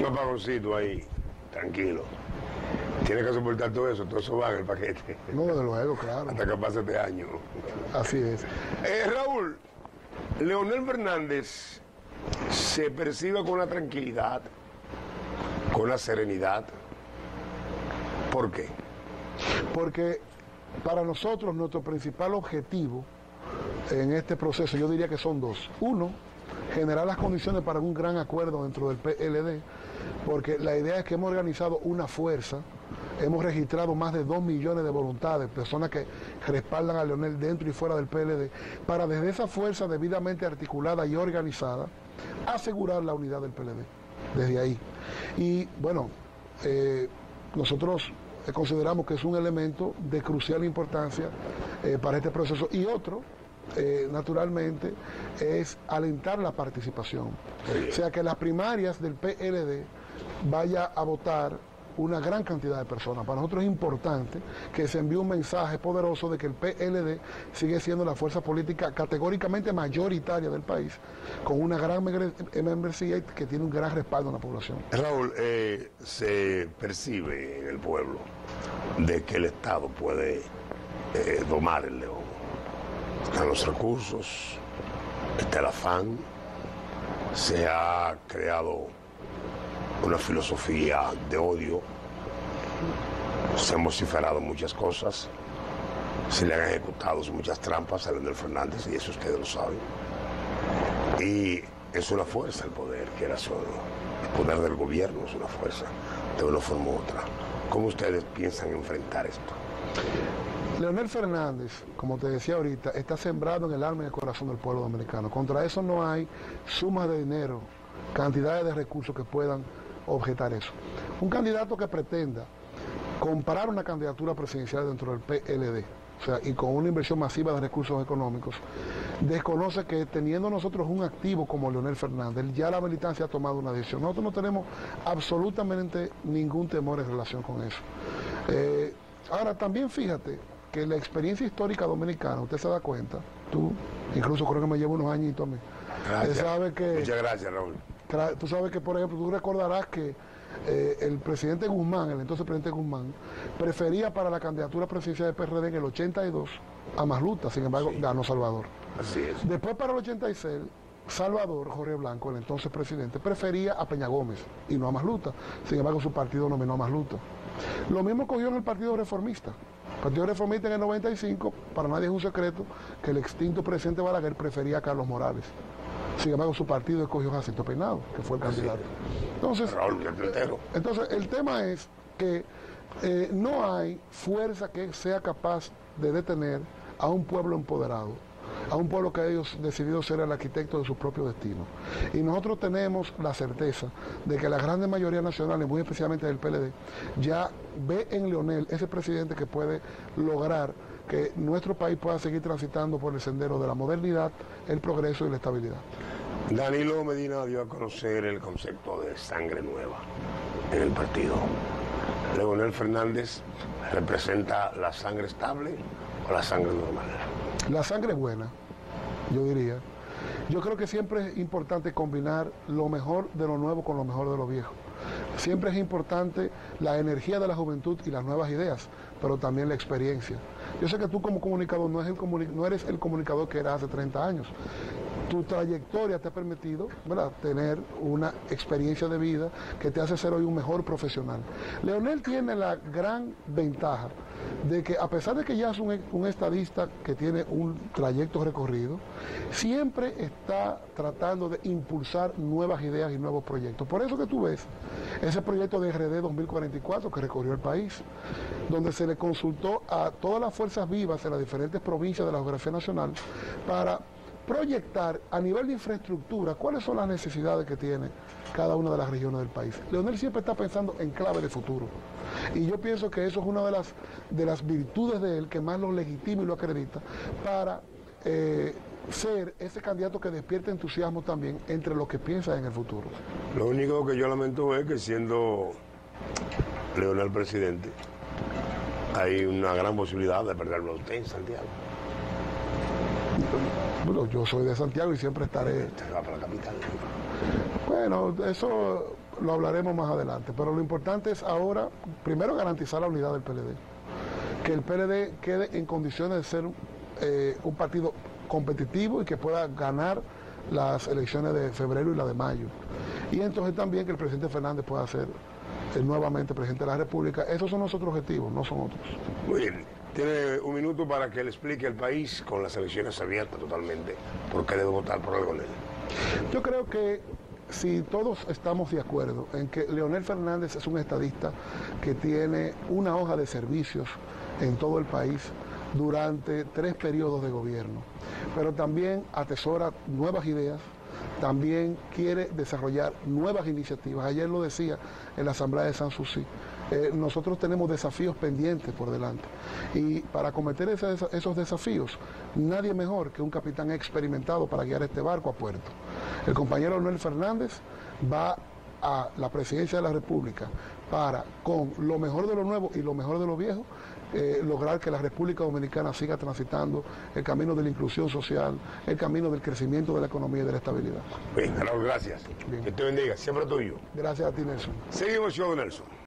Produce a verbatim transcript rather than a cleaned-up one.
apagoncito ahí, tranquilo. Tiene que soportar todo eso, todo eso va en el paquete. No, desde luego, claro. Hasta que pase este año. Así es. Eh, Raúl, Leonel Fernández se percibe con la tranquilidad, con la serenidad. ¿Por qué? Porque para nosotros nuestro principal objetivo en este proceso, yo diría que son dos. Uno, generar las condiciones para un gran acuerdo dentro del P L D, porque la idea es que hemos organizado una fuerza, hemos registrado más de dos millones de voluntades, personas que respaldan a Leonel dentro y fuera del P L D, para desde esa fuerza debidamente articulada y organizada, asegurar la unidad del P L D, desde ahí. Y bueno, eh, nosotros consideramos que es un elemento de crucial importancia eh, para este proceso. Y otro, eh, naturalmente, es alentar la participación. O sea, que las primarias del P L D vaya a votar una gran cantidad de personas. Para nosotros es importante que se envíe un mensaje poderoso de que el P L D sigue siendo la fuerza política categóricamente mayoritaria del país, con una gran membresía y que tiene un gran respaldo en la población. Raúl, eh, se percibe en el pueblo de que el Estado puede eh, domar el león. Están los recursos, está el afán, se ha creado una filosofía de odio, se han vociferado muchas cosas, se le han ejecutado muchas trampas a Leonel Fernández, y eso ustedes lo saben. Y es una fuerza el poder, que era solo el poder del gobierno, es una fuerza, de una forma u otra. ¿Cómo ustedes piensan enfrentar esto? Leonel Fernández, como te decía ahorita, está sembrado en el alma y el corazón del pueblo dominicano. Contra eso no hay sumas de dinero, cantidades de recursos que puedan objetar eso. Un candidato que pretenda comparar una candidatura presidencial dentro del P L D, o sea, y con una inversión masiva de recursos económicos, desconoce que teniendo nosotros un activo como Leonel Fernández, ya la militancia ha tomado una decisión. Nosotros no tenemos absolutamente ningún temor en relación con eso. Eh, ahora, también fíjate que la experiencia histórica dominicana, usted se da cuenta, tú, incluso creo que me llevo unos añitos a mí. Gracias. Sabe que, Muchas gracias, Raúl. Tú sabes que, por ejemplo, tú recordarás que eh, el presidente Guzmán, el entonces presidente Guzmán, prefería para la candidatura presidencial del P R D en el ochenta y dos a Masluta, sin embargo, sí, ganó Salvador. Así es. Después, para el ochenta y seis, Salvador, Jorge Blanco, el entonces presidente, prefería a Peña Gómez y no a Masluta. Sin embargo, su partido nominó a Masluta. Lo mismo cogió en el Partido Reformista. El Partido Reformista en el noventa y cinco, para nadie es un secreto que el extinto presidente Balaguer prefería a Carlos Morales. Sin embargo, su partido escogió a Jacinto Peinado, que fue el candidato. Entonces, entonces el tema es que eh, no hay fuerza que sea capaz de detener a un pueblo empoderado, a un pueblo que ellos decidido ser el arquitecto de su propio destino. Y nosotros tenemos la certeza de que la gran mayoría nacional, muy especialmente del P L D, ya ve en Leonel ese presidente que puede lograr que nuestro país pueda seguir transitando por el sendero de la modernidad, el progreso y la estabilidad. Danilo Medina dio a conocer el concepto de sangre nueva en el partido. Leonel Fernández representa la sangre estable o la sangre normal. La sangre es buena, yo diría. Yo creo que siempre es importante combinar lo mejor de lo nuevo con lo mejor de lo viejo. Siempre es importante la energía de la juventud y las nuevas ideas, pero también la experiencia. Yo sé que tú como comunicador no, es el comuni- no eres el comunicador que eras hace treinta años. Tu trayectoria te ha permitido, ¿verdad?, tener una experiencia de vida que te hace ser hoy un mejor profesional. Leonel tiene la gran ventaja de que, a pesar de que ya es un, un estadista que tiene un trayecto recorrido, siempre está tratando de impulsar nuevas ideas y nuevos proyectos. Por eso que tú ves ese proyecto de R D dos mil cuarenta y cuatro que recorrió el país, donde se le consultó a todas las fuerzas vivas de las diferentes provincias de la geografía nacional para proyectar a nivel de infraestructura cuáles son las necesidades que tiene cada una de las regiones del país. Leonel siempre está pensando en clave de futuro. Y yo pienso que eso es una de las, de las virtudes de él que más lo legitima y lo acredita para eh, ser ese candidato que despierte entusiasmo también entre los que piensan en el futuro. Lo único que yo lamento es que, siendo Leonel presidente, hay una gran posibilidad de perderlo a usted en Santiago. Bueno, yo soy de Santiago y siempre estaré... Usted va para la capital. Bueno, eso lo hablaremos más adelante, pero lo importante es ahora, primero, garantizar la unidad del P L D, que el P L D quede en condiciones de ser eh, un partido competitivo y que pueda ganar las elecciones de febrero y la de mayo. Y entonces también que el presidente Fernández pueda ser eh, nuevamente presidente de la República. Esos son nuestros objetivos, no son otros. Muy bien. Tiene un minuto para que le explique al país, con las elecciones abiertas totalmente, por qué debe votar por Leonel. Yo creo que si todos estamos de acuerdo en que Leonel Fernández es un estadista que tiene una hoja de servicios en todo el país durante tres periodos de gobierno, pero también atesora nuevas ideas, también quiere desarrollar nuevas iniciativas. Ayer lo decía en la Asamblea de Sanssouci, eh, nosotros tenemos desafíos pendientes por delante y para acometer ese, esos desafíos, nadie mejor que un capitán experimentado para guiar este barco a puerto. El compañero Leonel Fernández va a la presidencia de la República para, con lo mejor de lo nuevo y lo mejor de lo viejo, eh, lograr que la República Dominicana siga transitando el camino de la inclusión social, el camino del crecimiento de la economía y de la estabilidad. Bien, Raúl, gracias. Bien. Que te bendiga, siempre tuyo. Gracias a ti, Nelson. Seguimos, show de Nelson.